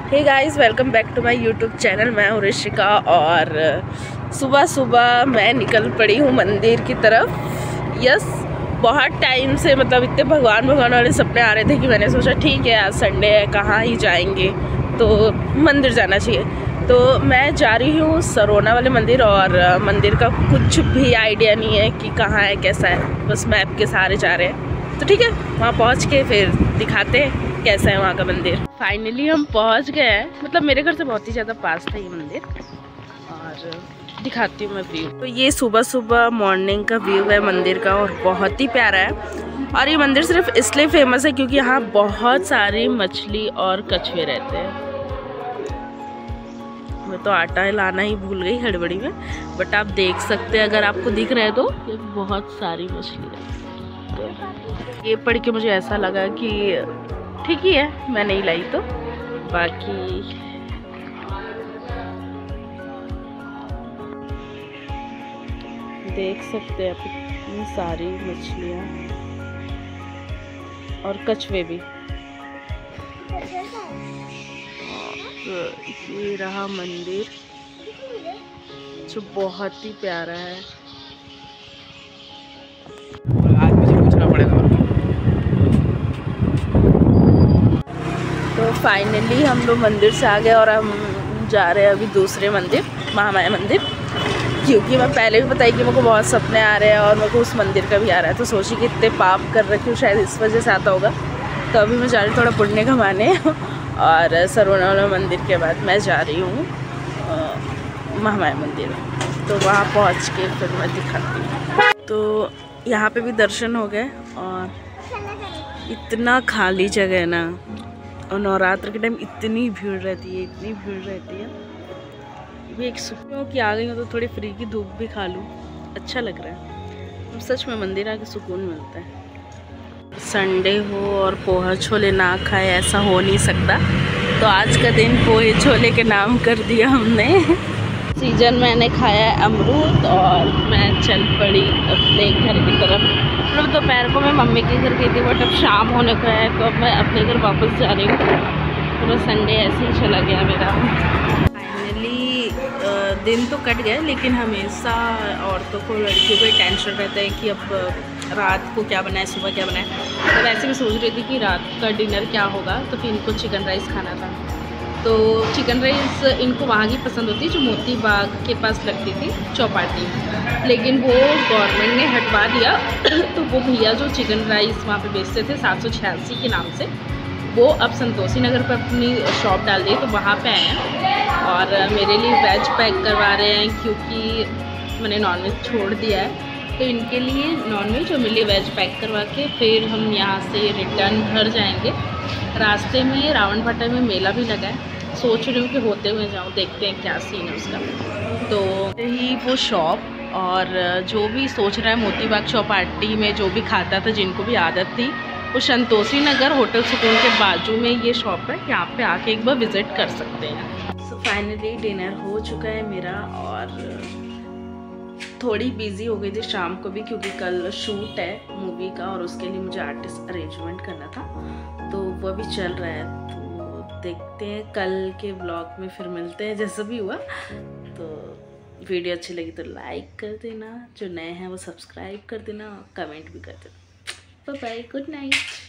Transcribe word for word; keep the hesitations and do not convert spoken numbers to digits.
Hey guys, welcome back to my YouTube channel. मैं हूँ ऋषिका और सुबह सुबह मैं निकल पड़ी हूँ मंदिर की तरफ। यस, बहुत टाइम से मतलब इतने भगवान भगवान वाले सपने आ रहे थे कि मैंने सोचा ठीक है आज संडे है, कहाँ ही जाएंगे तो मंदिर जाना चाहिए। तो मैं जा रही हूँ सरोना वाले मंदिर और मंदिर का कुछ भी आइडिया नहीं है कि कहाँ है कैसा है, बस मैप के सहारे जा रहे हैं। तो ठीक है, वहाँ पहुँच के फिर दिखाते हैं कैसा है वहाँ का मंदिर। फाइनली हम पहुँच गए हैं, मतलब मेरे घर से बहुत ही ज़्यादा पास था ये मंदिर और दिखाती हूँ मैं व्यू। तो ये सुबह सुबह मॉर्निंग का व्यू है मंदिर का और बहुत ही प्यारा है। और ये मंदिर सिर्फ इसलिए फेमस है क्योंकि यहाँ बहुत सारी मछली और कछुए रहते हैं। मैं तो आटा लाना ही भूल गई हड़बड़ी में, बट आप देख सकते हैं अगर आपको दिख रहा है तो ये बहुत सारी मछली है। तो ये पढ़ के मुझे ऐसा लगा कि ठीक ही है, मैं नहीं लाई तो बाकी देख सकते हैं आप इतनी सारी मछलियाँ और कछुए भी। ये रहा मंदिर जो बहुत ही प्यारा है। आज मुझे पूछना पड़ेगा। तो फाइनली हम लोग मंदिर से आ गए और हम जा रहे हैं अभी दूसरे मंदिर, महामाया मंदिर, क्योंकि मैं पहले भी बताई कि मेरे को बहुत सपने आ रहे हैं और मेरे को उस मंदिर का भी आ रहा है। तो सोची कि इतने पाप कर रखे हूँ, शायद इस वजह से आता होगा। तो अभी मैं जा रही हूँ थोड़ा पुण्य कमाने और सरोना वाला मंदिर के बाद मैं जा रही हूँ महामाया मंदिर। तो वहाँ पहुँच के फिर मैं दिखाती हूँ। तो यहाँ पे भी दर्शन हो गए और इतना खाली जगह है ना, और नवरात्र के टाइम इतनी भीड़ रहती है, इतनी भीड़ रहती है। भी एक सुकून की आ गई हूँ तो थोड़ी फ्री की धूप भी खा लूँ, अच्छा लग रहा है। सच में मंदिर आके सुकून मिलता है। संडे हो और पोहा छोले ना खाए ऐसा हो नहीं सकता, तो आज का दिन पोहे छोले के नाम कर दिया हमने। सीजन मैंने खाया है अमरूद और मैं चल पड़ी अपने घर की तरफ। मतलब दोपहर को मैं मम्मी के घर गई थी, बट अब शाम होने को है तो अब मैं अपने घर वापस जा रही हूँ। पूरा संडे ऐसे ही चला गया मेरा। फाइनली दिन तो कट गया, लेकिन हमेशा औरतों को, लड़कियों को टेंशन रहता है कि अब रात को क्या बनाए, सुबह क्या बनाए। तो वैसे भी सोच रही थी कि रात का डिनर क्या होगा, तो फिर इनको चिकन राइस खाना था। तो चिकन राइस इनको वहाँ की पसंद होती है जो मोती बाग के पास लगती थी चौपाटी, लेकिन वो गवर्नमेंट ने हटवा दिया। तो वो भैया जो चिकन राइस वहाँ पे बेचते थे सात सौ छियासी के नाम से, वो अब संतोषी नगर पर अपनी शॉप डाल दी। तो वहाँ पे आए हैं और मेरे लिए वेज पैक करवा रहे हैं क्योंकि मैंने नॉनवेज छोड़ दिया है। तो इनके लिए नॉनवेज और मेरे लिए वेज पैक करवा के फिर हम यहाँ से रिटर्न घर जाएंगे। रास्ते में रावण भाटा में मेला भी लगा है, सोच रही हूँ कि होते हुए जाऊँ, देखते हैं क्या सीन है उसका। तो ही वो शॉप और जो भी सोच रहा है मोती बाग चौपाटी में जो भी खाता था, जिनको भी आदत थी, वो संतोषी नगर होटल सुकून के बाजू में ये शॉप है, यहाँ पे आके एक बार विजिट कर सकते हैं। सो फाइनली डिनर हो चुका है मेरा और थोड़ी बिजी हो गई थी शाम को भी क्योंकि कल शूट है मूवी का और उसके लिए मुझे आर्टिस्ट अरेंजमेंट करना था, तो वो भी चल रहा है। तो देखते हैं कल के ब्लॉग में फिर मिलते हैं जैसा भी हुआ। तो वीडियो अच्छी लगी तो लाइक कर देना, जो नए हैं वो सब्सक्राइब कर देना, कमेंट भी कर देना। Bye bye, good night.